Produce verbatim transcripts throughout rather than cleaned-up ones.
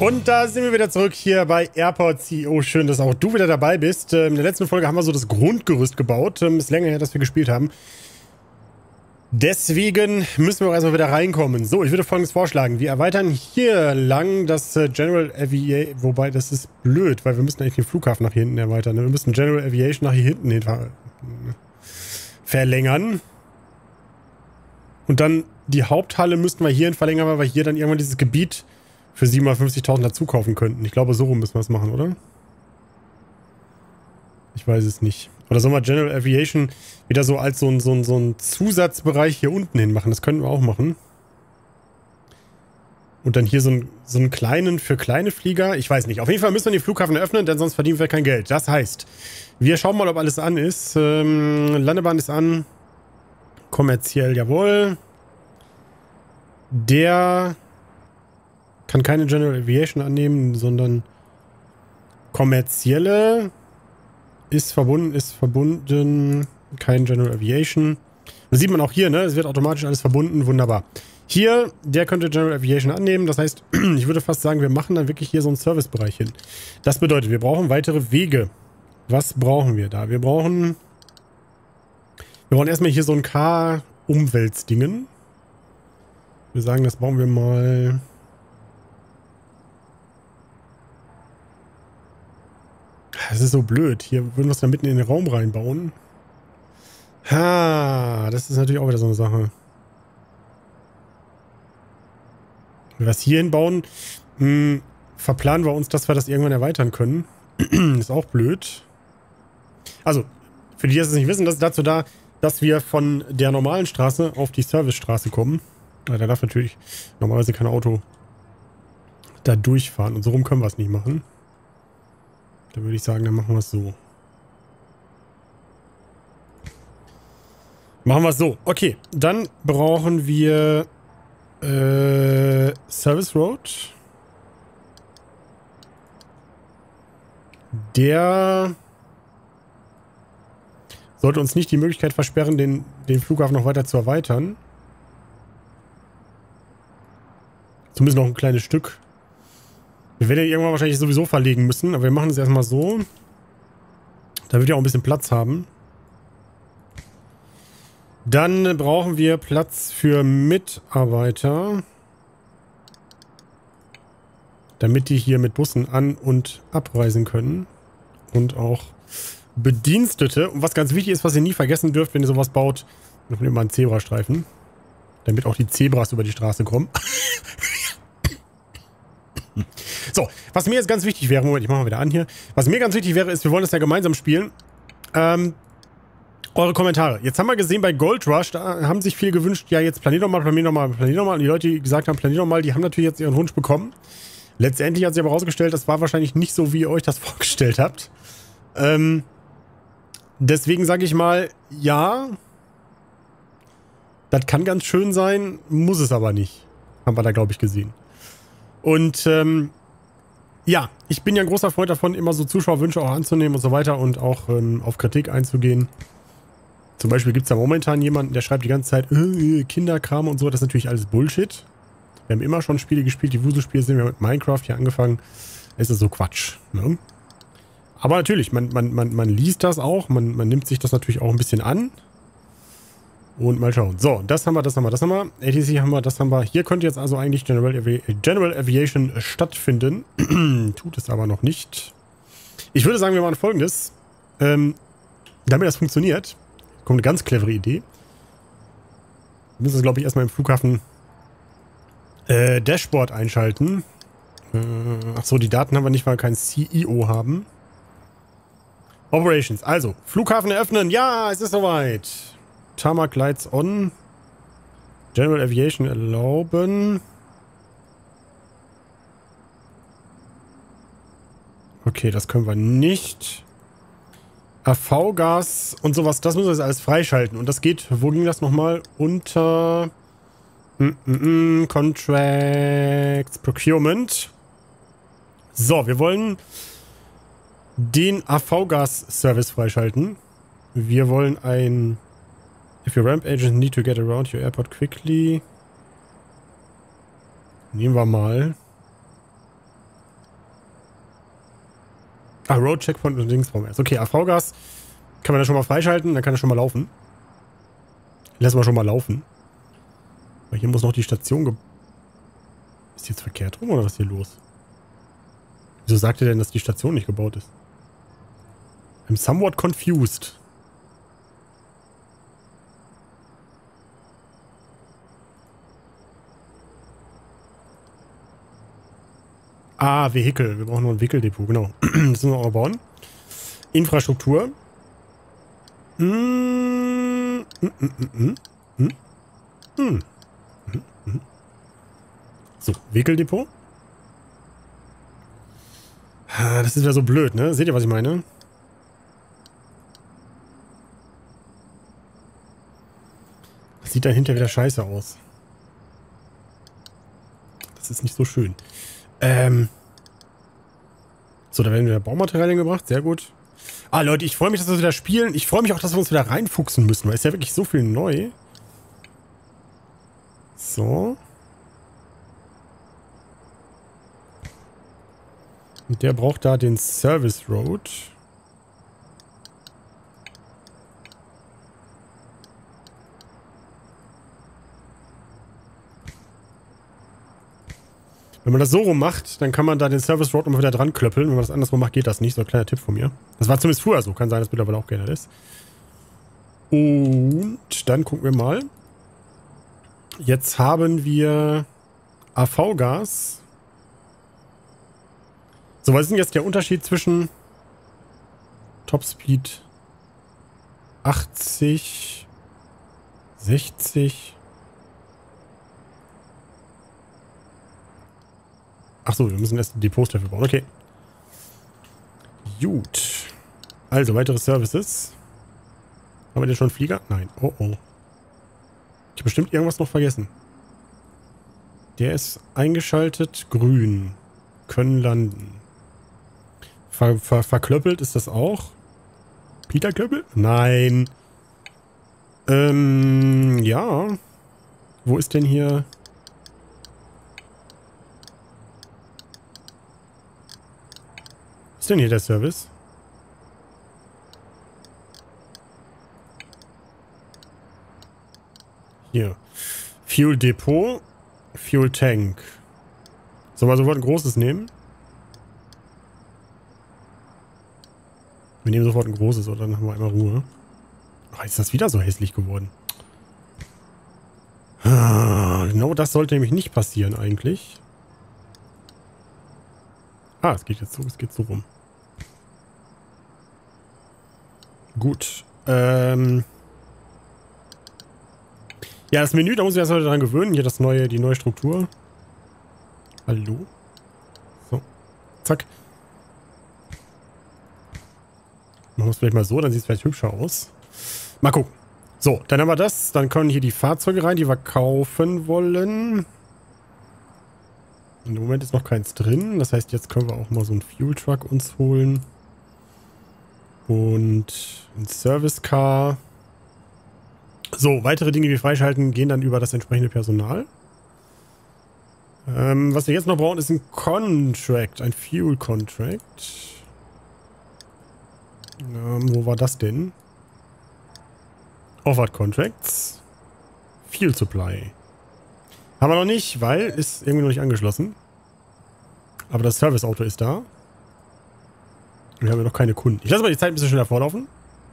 Und da sind wir wieder zurück hier bei Airport C E O. Schön, dass auch du wieder dabei bist. In der letzten Folge haben wir so das Grundgerüst gebaut. Ist länger her, dass wir gespielt haben. Deswegen müssen wir auch erstmal wieder reinkommen. So, ich würde Folgendes vorschlagen. Wir erweitern hier lang das General Aviation. Wobei, das ist blöd, weil wir müssen eigentlich den Flughafen nach hier hinten erweitern. Wir müssen General Aviation nach hier hinten hin verlängern. Und dann die Haupthalle müssten wir hierhin verlängern, weil wir hier dann irgendwann dieses Gebiet für siebenhundertfünfzigtausend dazu kaufen könnten. Ich glaube, so rum müssen wir es machen, oder? Ich weiß es nicht. Oder sollen wir General Aviation wieder so als so ein, so ein, so ein Zusatzbereich hier unten hin machen? Das könnten wir auch machen. Und dann hier so, ein, so einen kleinen für kleine Flieger. Ich weiß nicht. Auf jeden Fall müssen wir den Flughafen öffnen, denn sonst verdienen wir kein Geld. Das heißt, wir schauen mal, ob alles an ist. Ähm, Landebahn ist an. Kommerziell, jawohl. Der kann keine General Aviation annehmen, sondern kommerzielle ist verbunden, ist verbunden, kein General Aviation. Das sieht man auch hier, ne? Es wird automatisch alles verbunden, wunderbar. Hier, der könnte General Aviation annehmen, das heißt, ich würde fast sagen, wir machen dann wirklich hier so einen Servicebereich hin. Das bedeutet, wir brauchen weitere Wege. Was brauchen wir da? Wir brauchen, wir brauchen erstmal hier so ein K-Umweltsdingen. Wir sagen, das bauen wir mal. Das ist so blöd. Hier würden wir es dann mitten in den Raum reinbauen. Ha, das ist natürlich auch wieder so eine Sache. Wenn wir das hier hinbauen, mh, verplanen wir uns, dass wir das irgendwann erweitern können. Ist auch blöd. Also, für die, die es nicht wissen, das ist dazu da, dass wir von der normalen Straße auf die Servicestraße kommen. Da darf natürlich normalerweise kein Auto da durchfahren. Und so rum können wir es nicht machen. Da würde ich sagen, dann machen wir es so. Machen wir es so. Okay, dann brauchen wir äh, Service Road. Der sollte uns nicht die Möglichkeit versperren, den, den Flughafen noch weiter zu erweitern. Zumindest noch ein kleines Stück. Wir werden ja irgendwann wahrscheinlich sowieso verlegen müssen, aber wir machen es erstmal so. Da wird ja auch ein bisschen Platz haben. Dann brauchen wir Platz für Mitarbeiter. Damit die hier mit Bussen an- und abreisen können. Und auch Bedienstete. Und was ganz wichtig ist, was ihr nie vergessen dürft, wenn ihr sowas baut, noch immer einen Zebrastreifen. Damit auch die Zebras über die Straße kommen. So, was mir jetzt ganz wichtig wäre, Moment, ich mache mal wieder an hier. Was mir ganz wichtig wäre, ist, wir wollen das ja gemeinsam spielen. Ähm, eure Kommentare. Jetzt haben wir gesehen, bei Gold Rush, da haben sich viele gewünscht, ja, jetzt planier doch mal, planier doch mal, planier doch mal. Und die Leute, die gesagt haben, planier doch mal, die haben natürlich jetzt ihren Wunsch bekommen. Letztendlich hat sich aber herausgestellt, das war wahrscheinlich nicht so, wie ihr euch das vorgestellt habt. Ähm, deswegen sage ich mal, ja, das kann ganz schön sein, muss es aber nicht. Haben wir da, glaube ich, gesehen. Und, ähm, ja, ich bin ja ein großer Freund davon, immer so Zuschauerwünsche auch anzunehmen und so weiter und auch ähm, auf Kritik einzugehen. Zum Beispiel gibt es da momentan jemanden, der schreibt die ganze Zeit, äh, Kinderkram und so. Das ist natürlich alles Bullshit. Wir haben immer schon Spiele gespielt, die Wuselspiele sind. Wir haben mit Minecraft hier angefangen. Es ist so Quatsch, ne? Aber natürlich, man, man, man, man liest das auch. Man, man nimmt sich das natürlich auch ein bisschen an. Und mal schauen. So, das haben wir, das haben wir, das haben wir. A T C haben wir, das haben wir. Hier könnte jetzt also eigentlich General, Avi General Aviation stattfinden. Tut es aber noch nicht. Ich würde sagen, wir machen Folgendes. Ähm, damit das funktioniert, kommt eine ganz clevere Idee. Wir müssen es, glaube ich, erstmal im Flughafen äh, Dashboard einschalten. Äh, Achso, die Daten haben wir nicht, weil wir keinen C E O haben. Operations. Also, Flughafen eröffnen. Ja, es ist soweit. Tarmac Lights on. General Aviation erlauben. Okay, das können wir nicht. A V-Gas und sowas, das müssen wir jetzt alles freischalten. Und das geht, wo ging das nochmal? Unter mm, mm, mm, Contracts Procurement. So, wir wollen den A V-Gas-Service freischalten. Wir wollen ein If your ramp agents need to get around your airport quickly. Nehmen wir mal. Ah, Road Checkpoint und links brauchen wir erst. Okay, A V-Gas kann man da schon mal freischalten, dann kann er schon mal laufen. Lassen wir schon mal laufen. Weil hier muss noch die Station ge... Ist die jetzt verkehrt rum oder was ist hier los? Wieso sagt ihr denn, dass die Station nicht gebaut ist? I'm somewhat confused. Ah, Vehikel. Wir brauchen noch ein Vehikel-Depot, genau. Das müssen wir auch noch bauen. Infrastruktur. Mm, mm, mm, mm, mm, mm, mm, mm. So, Vehikel-Depot. Das ist ja so blöd, ne? Seht ihr, was ich meine? Das sieht dann hinterher wieder scheiße aus. Das ist nicht so schön. Ähm. So, da werden wieder Baumaterialien gebracht. Sehr gut. Ah, Leute, ich freue mich, dass wir wieder spielen. Ich freue mich auch, dass wir uns wieder reinfuchsen müssen, weil es ist ja wirklich so viel neu. So. Und der braucht da den Service Road. Wenn man das so rum macht, dann kann man da den Service Road immer wieder dran klöppeln. Wenn man das andersrum macht, geht das nicht. So ein kleiner Tipp von mir. Das war zumindest früher so. Kann sein, dass mittlerweile auch geändert ist. Und dann gucken wir mal. Jetzt haben wir A V-Gas. So, was ist denn jetzt der Unterschied zwischen Topspeed achtzig, sechzig... Achso, wir müssen erst Depots dafür bauen. Okay. Gut. Also, weitere Services. Haben wir denn schon einen Flieger? Nein. Oh, oh. Ich habe bestimmt irgendwas noch vergessen. Der ist eingeschaltet. Grün. Können landen. Ver, ver, verklöppelt ist das auch. Peter Klöppel? Nein. Ähm, ja. Wo ist denn hier... Was ist denn hier der Service? Hier. Fuel Depot. Fuel Tank. Sollen wir sofort ein großes nehmen? Wir nehmen sofort ein großes, oder? Dann haben wir einmal Ruhe. Ach, ist das wieder so hässlich geworden? Ah, genau das sollte nämlich nicht passieren eigentlich. Ah, es geht jetzt so, es geht so rum. Gut. Ähm ja, das Menü, da muss ich erst heute dran gewöhnen. Hier das neue, die neue Struktur. Hallo? So. Zack. Machen wir es vielleicht mal so, dann sieht es vielleicht hübscher aus. Mal gucken. So, dann haben wir das. Dann kommen hier die Fahrzeuge rein, die wir kaufen wollen. Im Moment ist noch keins drin. Das heißt, jetzt können wir auch mal so einen Fuel Truck uns holen. Und ein Service Car. So, weitere Dinge, die wir freischalten, gehen dann über das entsprechende Personal. Ähm, was wir jetzt noch brauchen, ist ein Contract. Ein Fuel Contract. Ähm, wo war das denn? Offered Contracts. Fuel Supply. Haben wir noch nicht, weil ist irgendwie noch nicht angeschlossen. Aber das Serviceauto ist da. Wir haben ja noch keine Kunden. Ich lasse mal die Zeit ein bisschen schneller vorlaufen.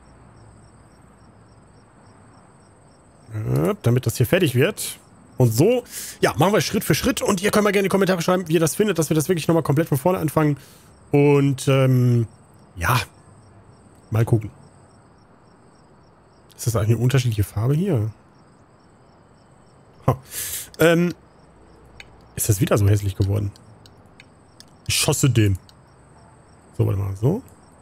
Ja, damit das hier fertig wird. Und so, ja, machen wir Schritt für Schritt. Und ihr könnt mal gerne in die Kommentare schreiben, wie ihr das findet, dass wir das wirklich nochmal komplett von vorne anfangen. Und, ähm, ja. Mal gucken. Ist das eigentlich eine unterschiedliche Farbe hier? Ha. Ähm, ist das wieder so hässlich geworden? Ich schosse den. So, warte mal, so.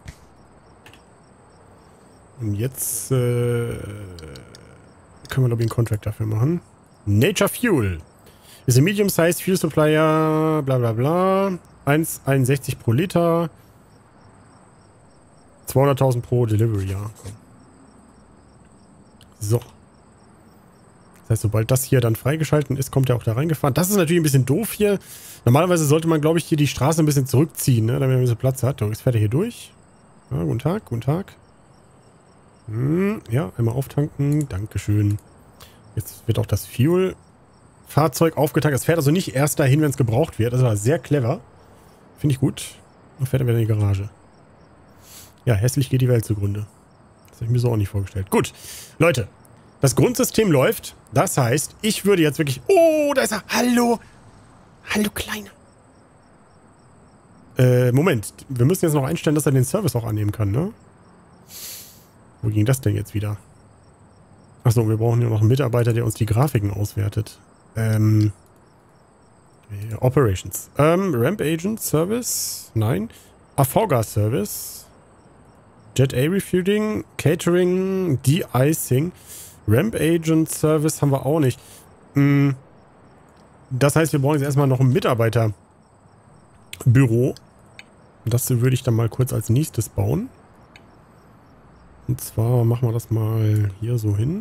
Und jetzt, äh, können wir, glaube ich, einen Contract dafür machen. Nature Fuel. Ist ein Medium-Sized Fuel Supplier, bla bla bla. eins Komma einundsechzig pro Liter. zweihunderttausend pro Delivery, ja. Komm. So. Das heißt, sobald das hier dann freigeschalten ist, kommt er auch da reingefahren. Das ist natürlich ein bisschen doof hier. Normalerweise sollte man, glaube ich, hier die Straße ein bisschen zurückziehen, ne, damit er ein bisschen Platz hat. So, jetzt fährt er hier durch. Ja, guten Tag, guten Tag. Hm, ja, einmal auftanken. Dankeschön. Jetzt wird auch das Fuel-Fahrzeug aufgetankt. Es fährt also nicht erst dahin, wenn es gebraucht wird. Das war sehr clever. Finde ich gut. Dann fährt er wieder in die Garage. Ja, hässlich geht die Welt zugrunde. Das habe ich mir so auch nicht vorgestellt. Gut, Leute. Das Grundsystem läuft. Das heißt, ich würde jetzt wirklich... Oh, da ist er. Hallo. Hallo, Kleiner. Äh, Moment. Wir müssen jetzt noch einstellen, dass er den Service auch annehmen kann, ne? Wo ging das denn jetzt wieder? Achso, wir brauchen ja noch einen Mitarbeiter, der uns die Grafiken auswertet. Ähm... Operations. Ähm, Ramp Agent Service? Nein. A V G A Service. Jet A Refueling. Catering. De-Icing. Ramp Agent Service haben wir auch nicht. Hm. Das heißt, wir brauchen jetzt erstmal noch ein Mitarbeiterbüro. Das würde ich dann mal kurz als nächstes bauen. Und zwar machen wir das mal hier so hin.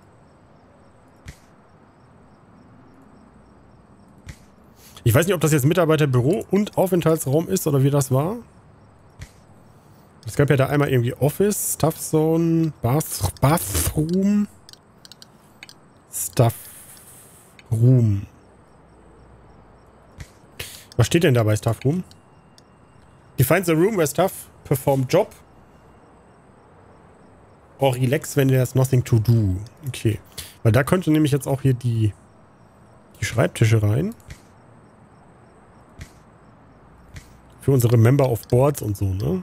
Ich weiß nicht, ob das jetzt Mitarbeiterbüro und Aufenthaltsraum ist oder wie das war. Es gab ja da einmal irgendwie Office, Staff Zone, Bath, Bathroom, Staff Room. Was steht denn da bei Staff Room? Define the room where staff perform job or relax when there's nothing to do. Okay. Weil da könnte nämlich jetzt auch hier die, die Schreibtische rein. Für unsere Member of Boards und so, ne?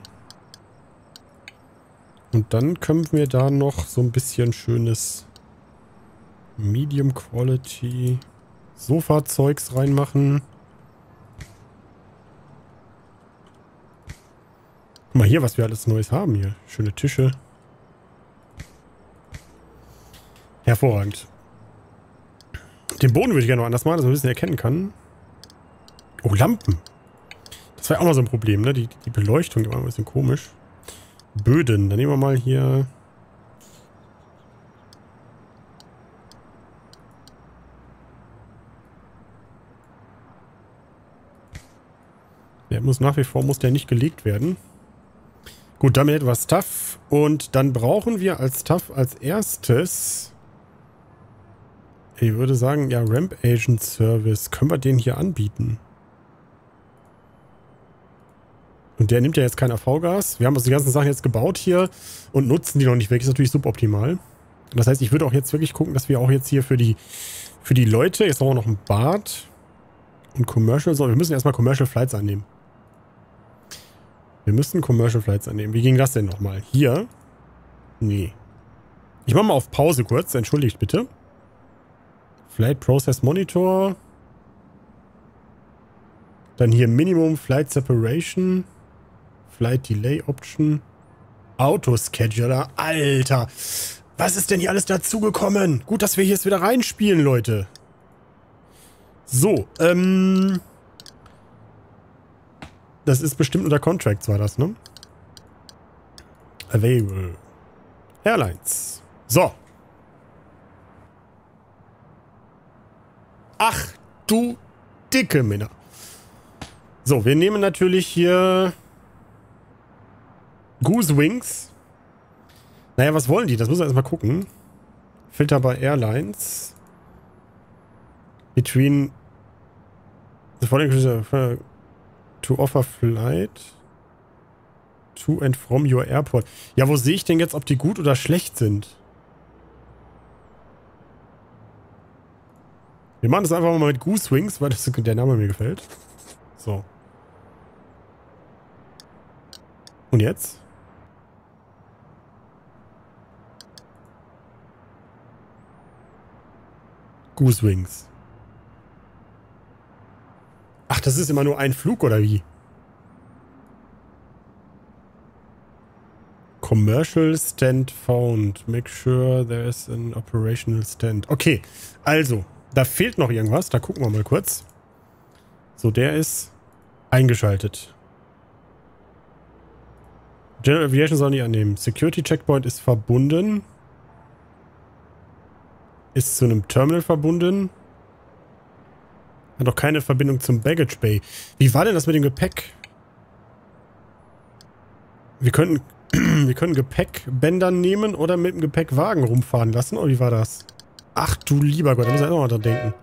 Und dann können wir da noch so ein bisschen schönes Medium Quality Sofa-Zeugs reinmachen. Guck mal hier, was wir alles Neues haben hier. Schöne Tische. Hervorragend. Den Boden würde ich gerne noch anders machen, dass man ein bisschen erkennen kann. Oh, Lampen. Das war ja auch mal so ein Problem, ne? Die, die Beleuchtung, die war ein bisschen komisch. Böden. Dann nehmen wir mal hier... Der muss nach wie vor, muss der nicht gelegt werden. Gut, damit etwas Stuff. Und dann brauchen wir als Stuff als erstes... Ich würde sagen, ja, Ramp Agent Service. Können wir den hier anbieten? Und der nimmt ja jetzt kein A V-Gas. Wir haben also die ganzen Sachen jetzt gebaut hier und nutzen die noch nicht weg. Ist natürlich suboptimal. Das heißt, ich würde auch jetzt wirklich gucken, dass wir auch jetzt hier für die für die Leute, jetzt haben wir noch ein Bad und Commercial. So, wir müssen erstmal Commercial Flights annehmen. Wir müssen Commercial Flights annehmen. Wie ging das denn nochmal? Hier? Nee. Ich mache mal auf Pause kurz. Entschuldigt bitte. Flight Process Monitor. Dann hier Minimum Flight Separation. Flight Delay Option. Autoscheduler. Alter. Was ist denn hier alles dazugekommen? Gut, dass wir hier jetzt wieder reinspielen, Leute. So, ähm... das ist bestimmt unter Contracts, war das, ne? Available. Airlines. So. Ach, du dicke Männer. So, wir nehmen natürlich hier Goose Wings. Naja, was wollen die? Das muss man erstmal gucken. Filter bei Airlines. Between the following to offer flight to and from your airport. Ja, wo sehe ich denn jetzt, ob die gut oder schlecht sind? Wir machen das einfach mal mit Goose Wings, weil das, der Name mir gefällt. So. Und jetzt? Goose Wings. Ach, das ist immer nur ein Flug, oder wie? Commercial Stand found. Make sure there is an operational stand. Okay, also, da fehlt noch irgendwas. Da gucken wir mal kurz. So, der ist eingeschaltet. General Aviation soll nicht annehmen. Security Checkpoint ist verbunden. Ist zu einem Terminal verbunden. Hat auch keine Verbindung zum Baggage Bay. Wie war denn das mit dem Gepäck? Wir könnten, wir können Gepäckbänder nehmen oder mit dem Gepäckwagen rumfahren lassen. Oder wie war das? Ach du lieber Gott, da müssen wir auch noch dran denken.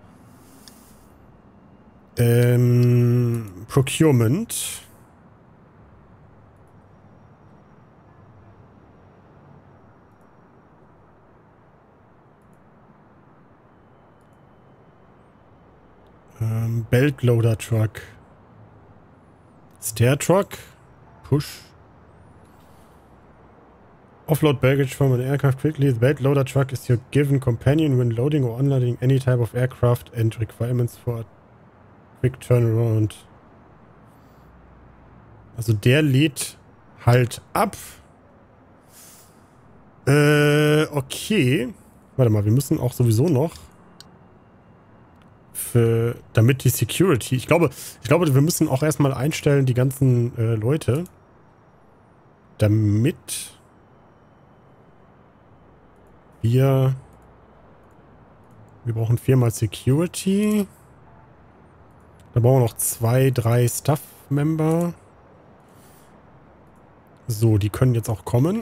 Ähm, Procurement. Ähm, Belt Loader Truck. Stair Truck. Push. Offload baggage from an aircraft quickly. The belt loader truck is your given companion when loading or unloading any type of aircraft and requirements for a quick turnaround. Also der lädt halt ab. Äh, okay. Warte mal, wir müssen auch sowieso noch für, damit die Security, ich glaube, ich glaube, wir müssen auch erstmal einstellen, die ganzen äh, Leute, damit wir, wir brauchen viermal Security. Da brauchen wir noch zwei, drei Staff-Member. So, die können jetzt auch kommen.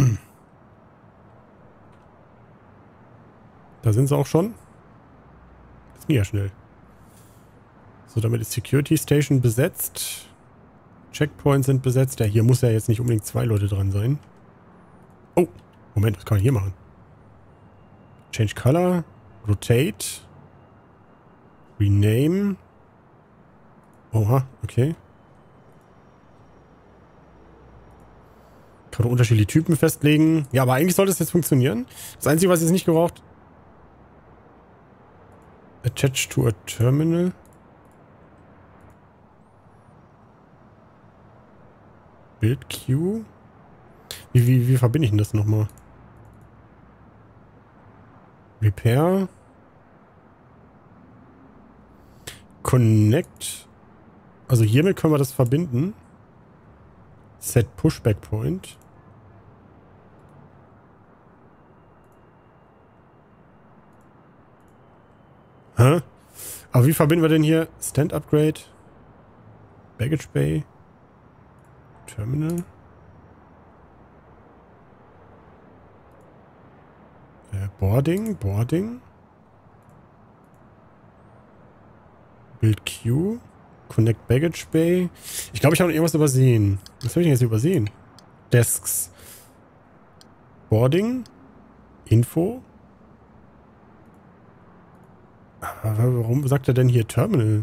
Da sind sie auch schon. Das ging ja schnell. So, damit ist Security Station besetzt. Checkpoints sind besetzt. Ja, hier muss ja jetzt nicht unbedingt zwei Leute dran sein. Oh, Moment, was kann ich hier machen? Change Color. Rotate. Rename. Oha, okay. Kann man unterschiedliche Typen festlegen. Ja, aber eigentlich sollte es jetzt funktionieren. Das Einzige, was jetzt nicht gebraucht. Attach to a terminal. Build Queue. Wie, wie, wie verbinde ich denn das nochmal? Repair. Connect. Also hiermit können wir das verbinden. Set Pushback Point. Hä? Aber wie verbinden wir denn hier Stand Upgrade? Baggage Bay. Terminal. Äh, Boarding. Boarding. Build Queue. Connect Baggage Bay. Ich glaube, ich habe noch irgendwas übersehen. Was habe ich denn jetzt übersehen? Desks. Boarding. Info. Aber warum sagt er denn hier Terminal?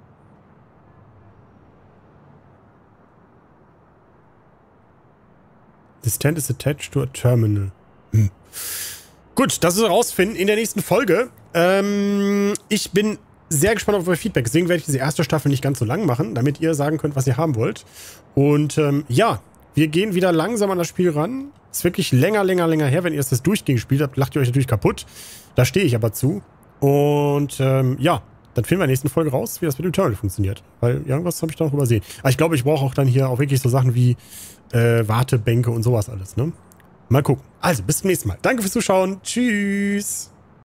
The stand is attached to a terminal. Hm. Gut, das ist herausfinden in der nächsten Folge. Ähm, ich bin sehr gespannt auf euer Feedback. Deswegen werde ich diese erste Staffel nicht ganz so lang machen, damit ihr sagen könnt, was ihr haben wollt. Und ähm, ja, wir gehen wieder langsam an das Spiel ran. Ist wirklich länger, länger, länger her. Wenn ihr es das durchgehend gespielt habt, lacht ihr euch natürlich kaputt. Da stehe ich aber zu. Und ähm, ja, dann finden wir in der nächsten Folge raus, wie das mit dem Terminal funktioniert. Weil irgendwas habe ich da noch übersehen. Aber ich glaube, ich brauche auch dann hier auch wirklich so Sachen wie äh, Wartebänke und sowas alles, ne? Mal gucken. Also, bis zum nächsten Mal. Danke fürs Zuschauen. Tschüss.